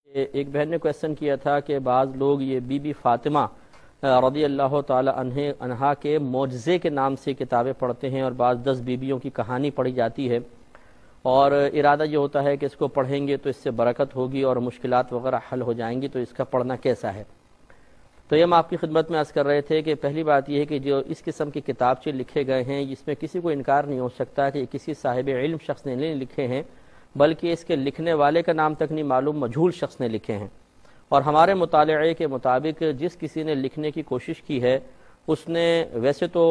ایک بہن نے کویسچن کیا تھا کہ بعض لوگ یہ بی بی فاطمہ رضی اللہ تعالی عنہا کے معجزے کے نام سے کتابیں پڑھتے ہیں اور بعض 10 بیویوں کی کہانی پڑھی جاتی ہے اور ارادہ یہ ہوتا ہے کہ اس کو پڑھیں گے تو اس سے برکت ہوگی اور مشکلات وغیرہ حل ہو جائیں گی، تو اس کا پڑھنا کیسا ہے؟ تو یہ ہم آپ کی خدمت میں عرض کر رہے تھے کہ پہلی بات یہ ہے کہ جو اس قسم کے کتابچے لکھے گئے ہیں اس میں کسی کو انکار نہیں ہو سکتا کہ کسی صاحب علم شخص نے نہیں لکھے ہیں، بلکہ اس کے لکھنے والے کا نام تک نہیں معلوم، مجہول شخص نے لکھے ہیں۔ اور ہمارے مطالعے کے مطابق جس کسی نے لکھنے کی کوشش کی ہے اس نے ویسے تو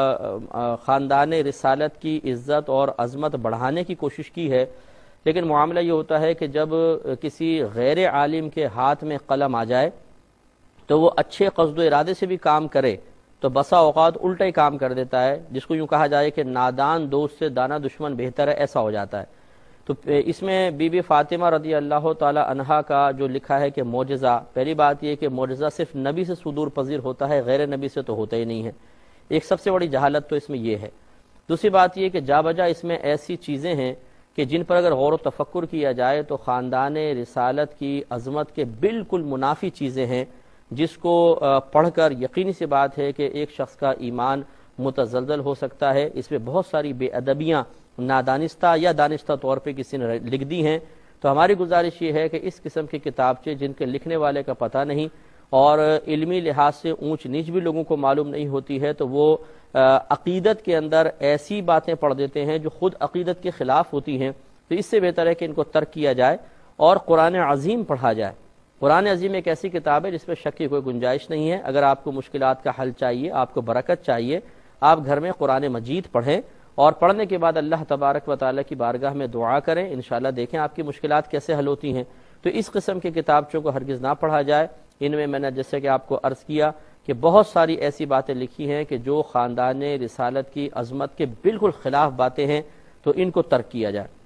خاندان رسالت کی عزت اور عظمت بڑھانے کی کوشش کی ہے، لیکن معاملہ یہ ہوتا ہے کہ جب کسی غیر عالم کے ہاتھ میں قلم آ جائے تو وہ اچھے قصد و ارادے سے بھی کام کرے تو بسا اوقات الٹا ہی کام کر دیتا ہے، جس کو یوں کہا جائے کہ نادان دوست سے دانا دشمن بہتر ہے، ایسا ہو جاتا ہے۔ تو اس میں بی بی فاطمہ رضی اللہ تعالی عنہا کا جو لکھا ہے کہ معجزہ، پہلی بات یہ کہ معجزہ صرف نبی سے صدور پذیر ہوتا ہے، غیر نبی سے تو ہوتا ہی نہیں ہے، ایک سب سے بڑی جہالت تو اس میں یہ ہے۔ دوسری بات یہ کہ جا بجا اس میں ایسی چیزیں ہیں کہ جن پر اگر غور و تفکر کیا جائے تو خاندان رسالت کی عظمت کے بالکل منافی چیزیں ہیں، جس کو پڑھ کر یقینی سی بات ہے کہ ایک شخص کا ایمان متزلزل ہو سکتا ہے۔ اس میں بہت ساری بے ادبیاں نادانستہ یا دانستہ طور پہ کسی نے لکھ دی ہیں، تو ہماری گزارش یہ ہے کہ اس قسم کے کتابچے جن کے لکھنے والے کا پتہ نہیں اور علمی لحاظ سے اونچ نیچ بھی لوگوں کو معلوم نہیں ہوتی ہے، تو وہ عقیدت کے اندر ایسی باتیں پڑھ دیتے ہیں جو خود عقیدت کے خلاف ہوتی ہیں، تو اس سے بہتر ہے کہ ان کو ترک کیا جائے اور قرآن عظیم پڑھا جائے۔ قرآن عظیم ایک ایسی کتاب ہے جس میں شک کی کوئی گنجائش نہیں ہے۔ اگر آپ کو مشکلات کا حل چاہیے، آپ کو برکت چاہیے، آپ گھر میں قرآن مجید پڑھیں اور پڑھنے کے بعد اللہ تبارک و تعالیٰ کی بارگاہ میں دعا کریں، انشاءاللہ دیکھیں آپ کی مشکلات کیسے حل ہوتی ہیں۔ تو اس قسم کے کتابچوں کو ہرگز نہ پڑھا جائے۔ ان میں نے جیسے کہ آپ کو عرض کیا کہ بہت ساری ایسی باتیں لکھی ہیں کہ جو خاندان رسالت کی عظمت کے بالکل خلاف باتیں ہیں، تو ان کو ترک کیا جائے۔